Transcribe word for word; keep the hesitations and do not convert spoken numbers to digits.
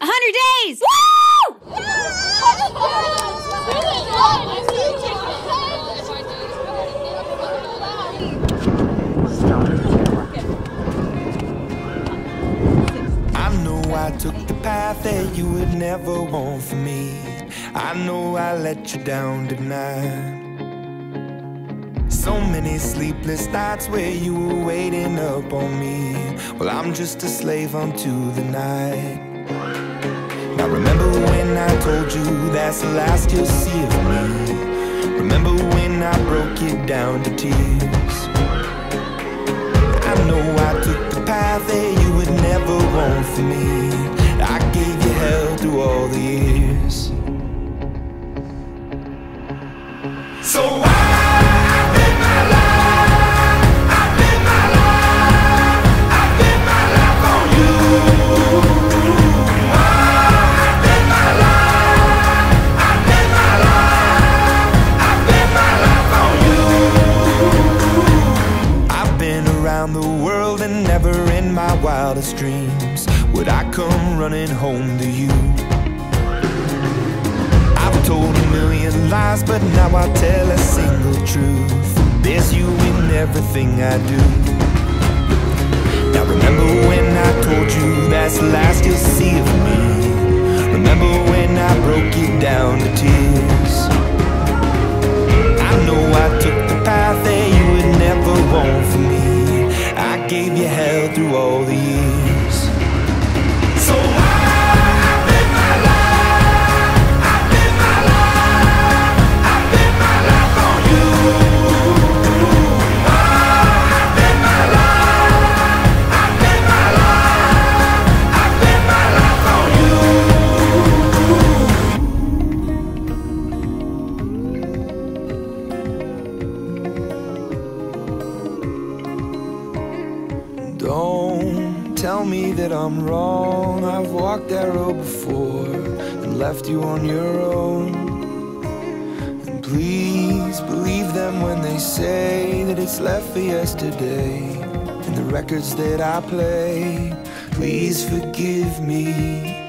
A hundred days! Woo! I know I took the path that you would never want for me. I know I let you down tonight. So many sleepless nights where you were waiting up on me. Well, I'm just a slave unto the night. Now remember when I told you that's the last you'll see of me. Remember when I broke you down to tears. I know I took the path that you would never want for me. I gave you hell through all the years. So why? The world and never in my wildest dreams would I come running home to you. I've told a million lies, but now I tell a single truth. There's you in everything I do. Now remember when I told you that's the last you'll see of me. Remember when I broke you down to tears. I know I took the path that you would never want for me. I gave you hell through all the years. So I live my life, I live my life, I live my life on you. I live my life, I live my life, I live my life on you. Don't tell me that I'm wrong. I've walked that road before and left you on your own. And please believe them when they say that it's left for yesterday. And the records that I play, please forgive me.